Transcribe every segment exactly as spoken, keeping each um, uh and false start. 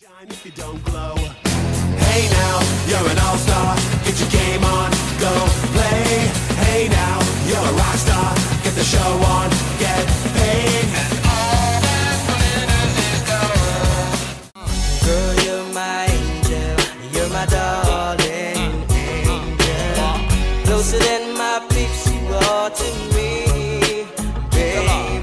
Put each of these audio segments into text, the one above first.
If you don't glow, hey now, you're an all-star. Get your game on, go play. Hey now, you're a rock star. Get the show on, get paid. And all that glitters is gold. Girl, you're my angel. You're my darling angel. Closer than my peeps, you are to me, baby.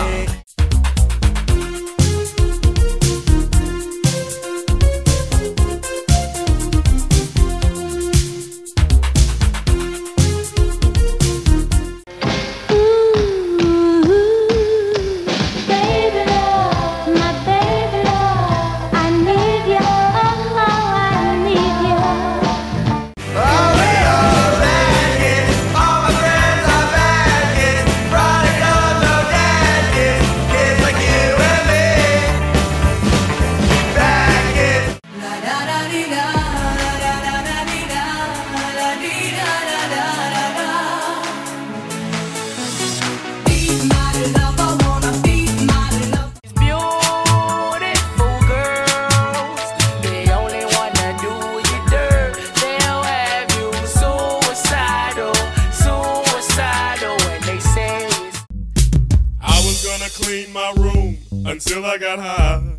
Clean my room until I got high.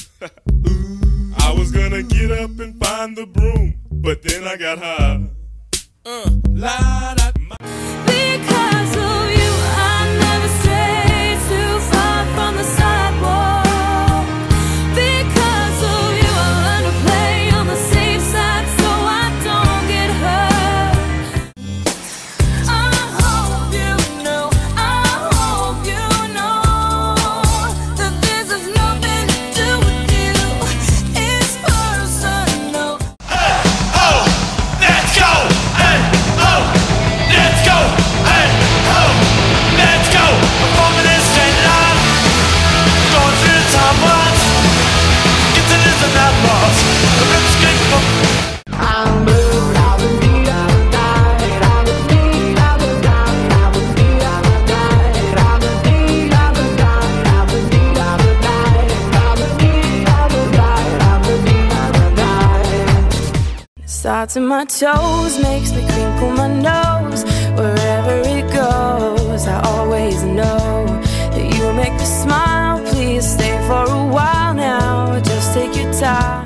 I was gonna get up and find the broom, but then I got high. Uh, la, da, my because of you, I never stray too far from the sidewalk. Because of you, I learn to play on the safe side so I don't get hurt. I hope you know, I hope you know that this has nothing to do with you. It's personal. Hey, oh, let's go. Hey, oh, let's go. Hey, oh, let's go. Performing this straight line. Going through the time once. Get to listen that much. The rips kick from. I'm blue, I was beat, I was died. I was beat, I was died. I was beat, I was died. I was beat, I was died. I was beat, I was died. I was beat, I was died. I was beat, I was died. Starts in my toes, makes me crinkle my nose. Wherever it goes, I always know that you make me smile. Please stay for a while now, just take your time.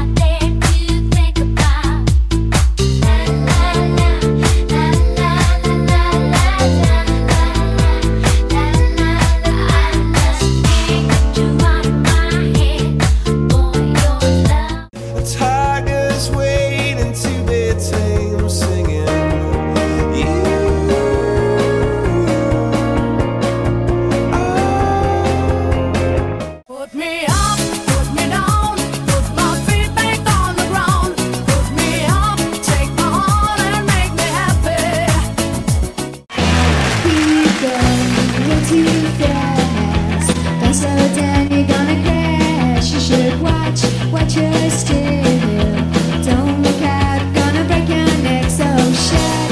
The tiger's waiting to be tamed, singing you. Put me up, put me down, put my feet back on the ground. Put me up, take my heart and make me happy. Here you go, you're too fast. Don't slow down, you're gonna crash. You should watch, watch your step. Don't look out, gonna break your neck, so shut.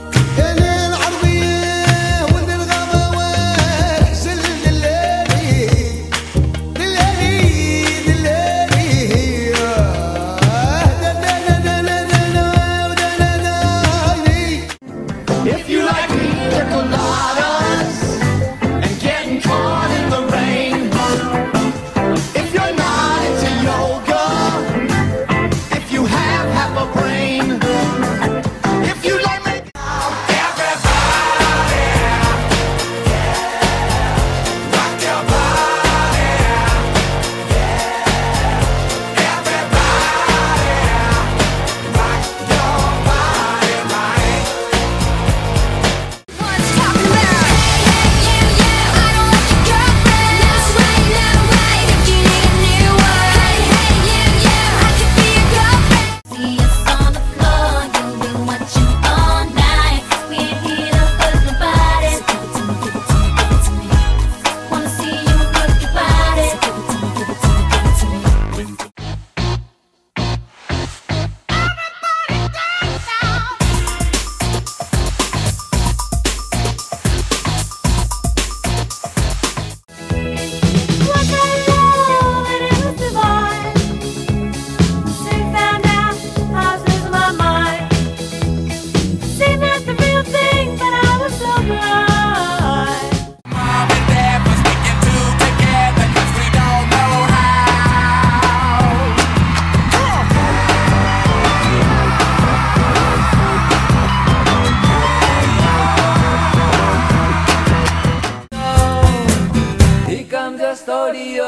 If you like pina coladas and getting caught in the rain, if you're not into yoga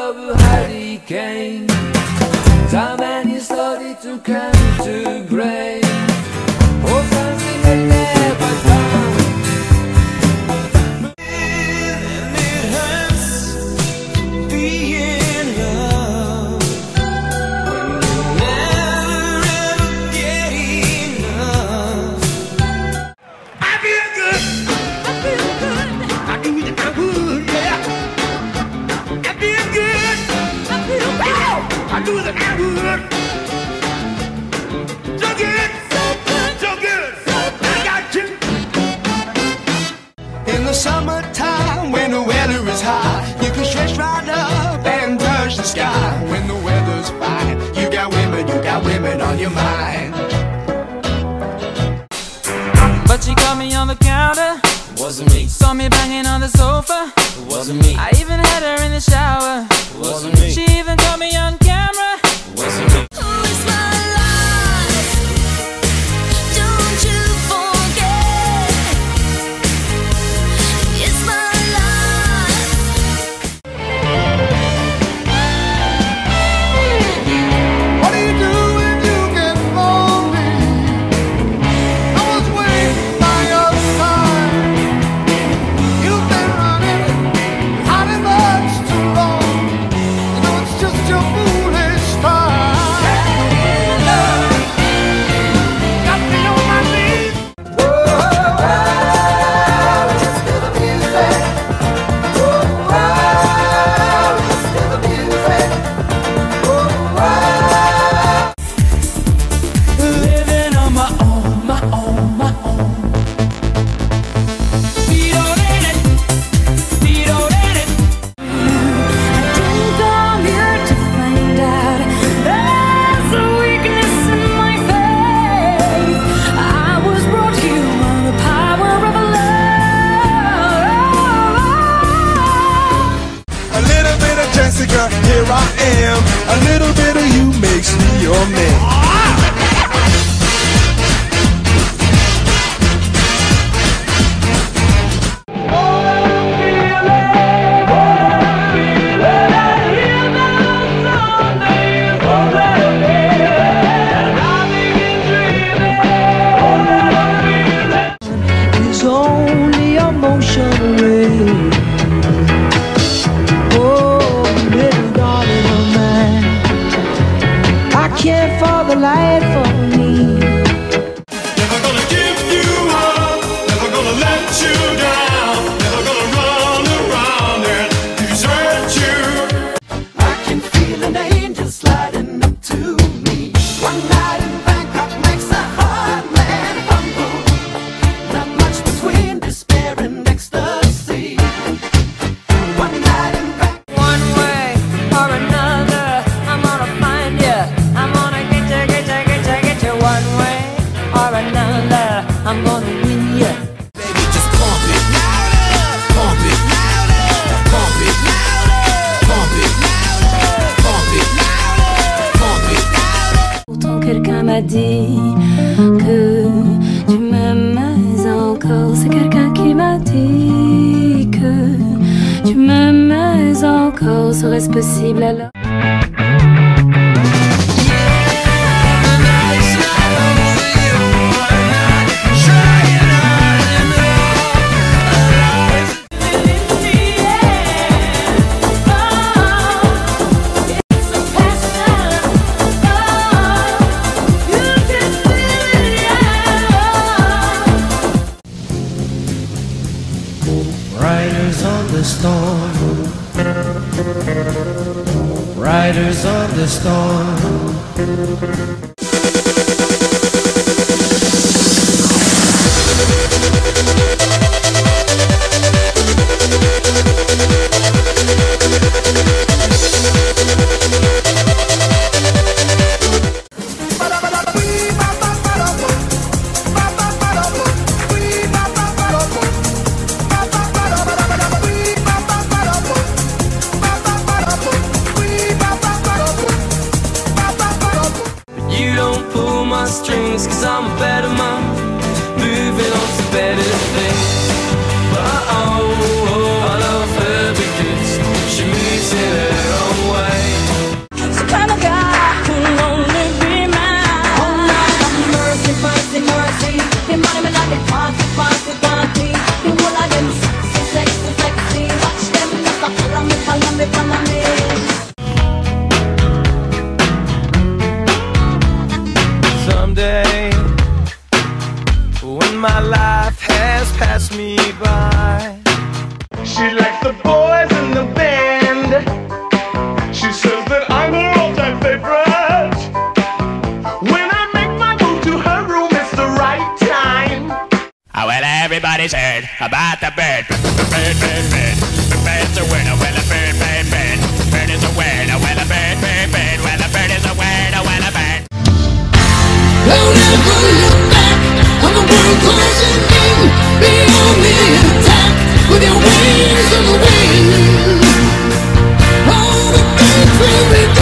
of a hurricane. Time and you slowly to come to grace. Oh, something will never come. And it hurts to be in love when you never ever get enough. I feel good. I feel good. I do the good, yeah. I feel good. I feel bad. I do the good. So good. So good. So good. I got you. In the summertime, when the weather is hot, you can stretch right up and touch the sky. When the weather's fine, you got women, you got women on your mind. But she caught me on the counter. Wasn't me, Saw me banging on the sofa. wasn't me, I even had her in the shower. wasn't me, She even caught me on camera. wasn't me. Oh, it's my life. Don't you forget. It's my life. What do you do when you get lonely? I was waiting by your side. You've been running, hiding much too long. You know it's just your foolish pride. Got me on my knees. Whoa, listen to the music. Whoa, listen to the music. Living on my own, my own, my own. Tiro-re-re, tiro-re-re. Didn't come here to find out there's a weakness in my faith. I was brought here by the power of love. A little bit of Jessica, here I am. A little bit of you makes me your man. It's only emotionally. Oh, little darling of mine, I can't for the life of me. Never gonna give you up, never gonna let you down, never gonna run around and desert you. I can feel an angel sliding up to me. One night in Bangkok makes a hard man humble. Not much between despair and ecstasy. One night in Bangkok. One way or another, I'm gonna find you. I'm gonna get you, get you, get you, get you. One way or another, I'm gonna win you. Baby, just pump it louder, pump it louder, pump it louder, pump it louder, pump it louder, pump it louder. Pourtant quelqu'un m'a dit que tu m'aimais encore. C'est quelqu'un qui m'a dit que tu m'aimais encore. Serait-ce possible alors? Riders on the storm, riders on the storm. strings, cause I'm a better man, moving on to better things. But oh, oh, I love her because she moves in her own everybody's heard about the bird. Bird, bird, bird. The bird's a word. Well, a bird, bird, bird. Bird is a word. Well, a bird, bird, bird. Well, a bird is a word. Well, a bird. Don't ever look back on the world closing in. Be on the attack with your wings on the wind. All the things will be good.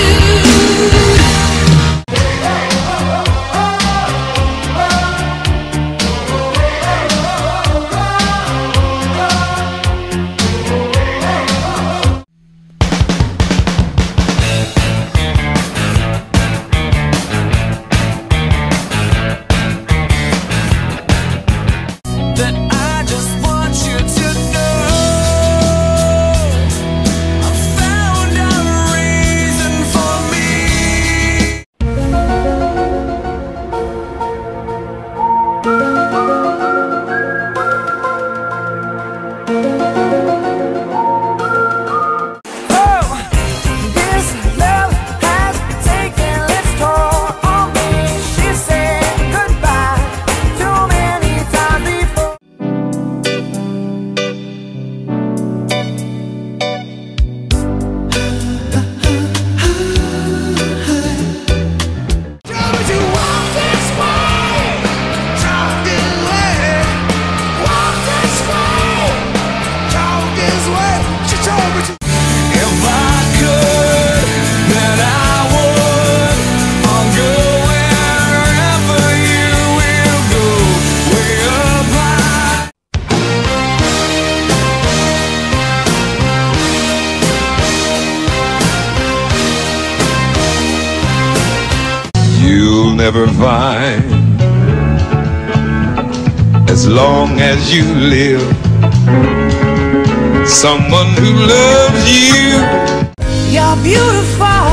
You'll never find, as long as you live, someone who loves you. You're beautiful.